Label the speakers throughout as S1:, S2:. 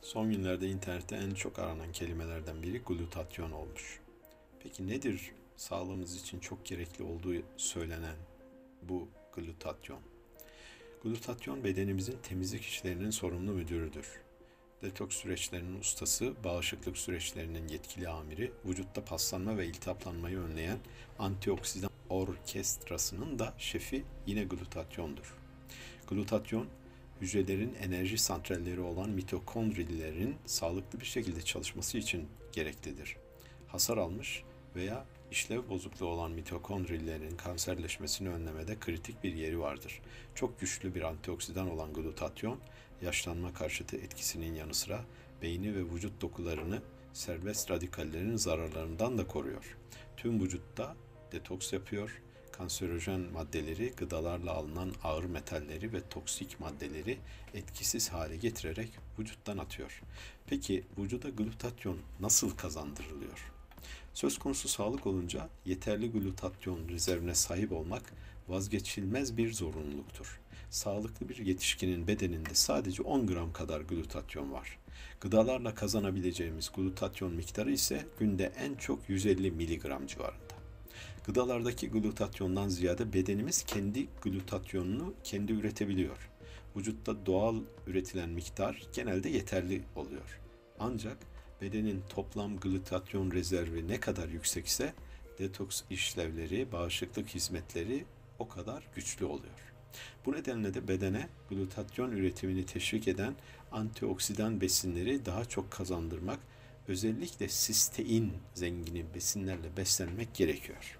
S1: Son günlerde internette en çok aranan kelimelerden biri glutatyon olmuş. Peki nedir sağlığımız için çok gerekli olduğu söylenen bu glutatyon? Glutatyon bedenimizin temizlik işlerinin sorumlu müdürüdür. Detoks süreçlerinin ustası, bağışıklık süreçlerinin yetkili amiri, vücutta paslanma ve iltihaplanmayı önleyen antioksidan orkestrasının da şefi yine glutatyondur. Glutatyon, hücrelerin enerji santralleri olan mitokondrilerin sağlıklı bir şekilde çalışması için gereklidir. Hasar almış veya işlev bozukluğu olan mitokondrilerin kanserleşmesini önlemede kritik bir yeri vardır. Çok güçlü bir antioksidan olan glutatyon, yaşlanma karşıtı etkisinin yanı sıra beyni ve vücut dokularını serbest radikallerin zararlarından da koruyor. Tüm vücutta detoks yapıyor, kanserojen maddeleri, gıdalarla alınan ağır metalleri ve toksik maddeleri etkisiz hale getirerek vücuttan atıyor. Peki vücuda glutatyon nasıl kazandırılıyor? Söz konusu sağlık olunca yeterli glutatyon rezervine sahip olmak vazgeçilmez bir zorunluluktur. Sağlıklı bir yetişkinin bedeninde sadece 10 gram kadar glutatyon var. Gıdalarla kazanabileceğimiz glutatyon miktarı ise günde en çok 150 miligram civarında. Gıdalardaki glutatyondan ziyade bedenimiz kendi glutatyonunu kendi üretebiliyor. Vücutta doğal üretilen miktar genelde yeterli oluyor. Ancak bedenin toplam glutatyon rezervi ne kadar yüksekse detoks işlevleri, bağışıklık hizmetleri o kadar güçlü oluyor. Bu nedenle de bedene glutatyon üretimini teşvik eden antioksidan besinleri daha çok kazandırmak, özellikle sistein zengini besinlerle beslenmek gerekiyor.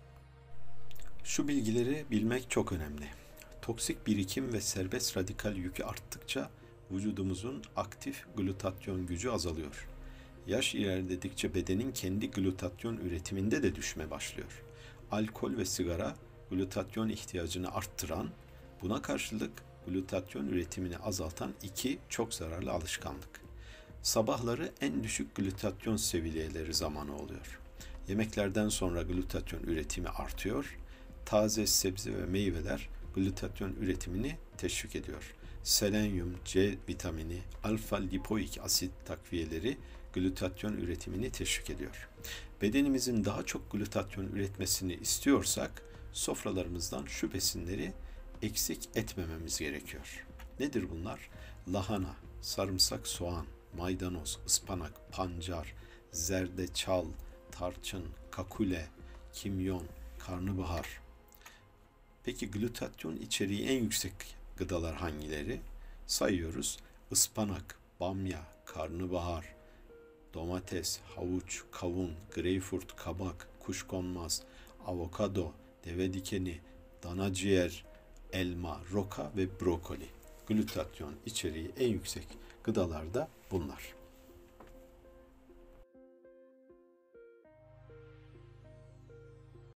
S1: Şu bilgileri bilmek çok önemli. Toksik birikim ve serbest radikal yükü arttıkça vücudumuzun aktif glutatyon gücü azalıyor. Yaş ilerledikçe bedenin kendi glutatyon üretiminde de düşme başlıyor. Alkol ve sigara glutatyon ihtiyacını arttıran, buna karşılık glutatyon üretimini azaltan iki çok zararlı alışkanlık. Sabahları en düşük glutatyon seviyeleri zamanı oluyor. Yemeklerden sonra glutatyon üretimi artıyor. Taze sebze ve meyveler glutatyon üretimini teşvik ediyor. Selenyum, C vitamini, alfa lipoik asit takviyeleri glutatyon üretimini teşvik ediyor. Bedenimizin daha çok glutatyon üretmesini istiyorsak sofralarımızdan şu besinleri eksik etmememiz gerekiyor. Nedir bunlar? Lahana, sarımsak, soğan, maydanoz, ıspanak, pancar, zerdeçal, tarçın, kakule, kimyon, karnabahar. Peki glutatyon içeriği en yüksek gıdalar hangileri? Sayıyoruz. Ispanak, bamya, karnabahar, domates, havuç, kavun, greyfurt, kabak, kuşkonmaz, avokado, deve dikeni, dana ciğer, elma, roka ve brokoli. Glutatyon içeriği en yüksek gıdalar da bunlar.